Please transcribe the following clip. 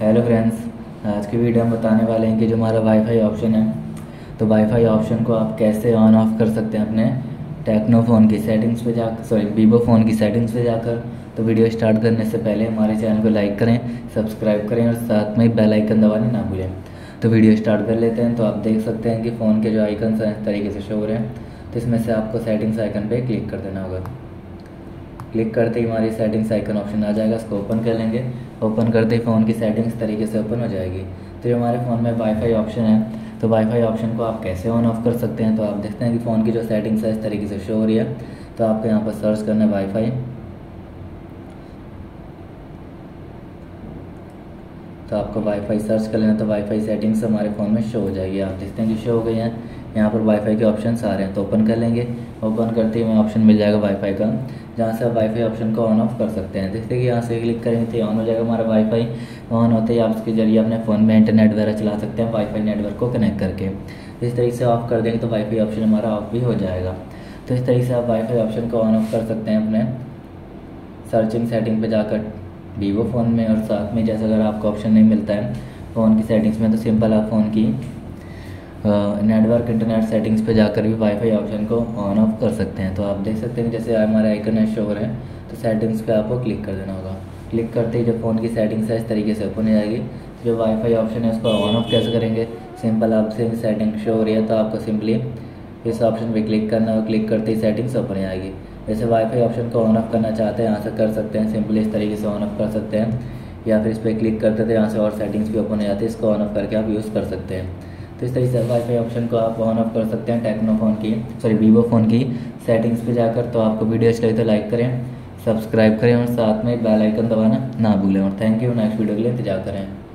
Hello friends, आज की video हम बताने वाले हैं कि जो हमारा वाईफाई ऑप्शन है, तो वाईफाई ऑप्शन को आप कैसे ऑन ऑफ कर सकते हैं अपने टेक्नो फ़ोन की सेटिंग्स पे जाकर, वीवो फ़ोन की सेटिंग्स पे जाकर। तो वीडियो स्टार्ट करने से पहले हमारे चैनल को लाइक करें, सब्सक्राइब करें और साथ में बेल आइकन दबाने ना भूलें। तो वीडियो स्टार्ट कर लेते हैं। तो आप देख सकते हैं कि फ़ोन के जो आइकन्स हैं इस तरीके से शो हो रहे हैं। तो इसमें से आपको सेटिंग्स आइकन पर क्लिक कर देना होगा। क्लिक करते ही हमारी सेटिंग्स आइकन ऑप्शन आ जाएगा, इसको ओपन कर लेंगे। ओपन करते ही फ़ोन की सेटिंग्स तरीके से ओपन हो जाएगी। तो जो हमारे फ़ोन में वाईफाई ऑप्शन है, तो वाईफाई ऑप्शन को आप कैसे ऑन ऑफ कर सकते हैं। तो आप देखते हैं कि फ़ोन की जो सेटिंग्स है इस तरीके से शो हो रही है। तो आपको यहाँ पर सर्च करना है वाईफाई। तो आपको वाईफाई सर्च कर लेना, तो वाईफाई सेटिंग्स हमारे फ़ोन में शो हो जाएगी। आप देखते हैं कि शो हो गई हैं। यहाँ पर वाईफाई के ऑप्शंस आ रहे हैं, तो ओपन कर लेंगे। ओपन करते ही हमें ऑप्शन मिल जाएगा वाईफाई का, जहाँ से आप वाईफाई ऑप्शन को ऑन ऑफ कर सकते हैं। देखते हैं कि यहाँ से क्लिक करेंगे तो ऑन हो जाएगा हमारा वाईफाई। ऑन होते ही आप इसके जरिए अपने फ़ोन में इंटरनेट वगैरह चला सकते हैं वाईफाई नेटवर्क को कनेक्ट करके। इस तरीके से ऑफ कर देंगे तो वाईफाई ऑप्शन हमारा ऑफ भी हो जाएगा। तो इस तरीके से आप वाईफाई ऑप्शन को ऑन ऑफ कर सकते हैं अपने सर्चिंग सेटिंग पर जाकर वीवो फ़ोन में। और साथ में जैसे अगर आपको ऑप्शन नहीं मिलता है फ़ोन की सेटिंग्स में, तो सिंपल आप फ़ोन की नेटवर्क इंटरनेट सेटिंग्स पे जाकर भी वाईफाई ऑप्शन को ऑन ऑफ कर सकते हैं। तो आप देख सकते हैं जैसे हमारे आइकन है शो हो रहे हैं, तो सेटिंग्स पे आपको क्लिक कर देना होगा। क्लिक करते ही जो फ़ोन की सेटिंग्स है इस तरीके से ओपन हो जाएगी। जो वाईफाई ऑप्शन है उसको ऑन ऑफ कैसे करेंगे, सिंपल आपसे सेटिंग शो हो रही है तो आपको सिंपली इस ऑप्शन पर क्लिक करना है और क्लिक करते ही सेटिंग्स ओपन हो जाएगी। जैसे वाईफाई ऑप्शन को ऑन ऑफ करना चाहते हैं यहाँ से कर सकते हैं, सिंपली इस तरीके से ऑन ऑफ कर सकते हैं, या फिर इस पर क्लिक करते थे यहाँ से और सेटिंग्स भी ओपन हो जाती है, इसको ऑन ऑफ करके आप यूज़ कर सकते हैं। तो इस तरीके से वाईफाई ऑप्शन को आप ऑन ऑफ कर सकते हैं टेक्नो फ़ोन की वीवो फ़ोन की सेटिंग्स पे जाकर। तो आपको वीडियो अच्छी लगी तो लाइक करें, सब्सक्राइब करें और साथ में बेल आइकन दबाना ना भूलें। और थैंक यू। नेक्स्ट वीडियो के लिए इंतजार करें।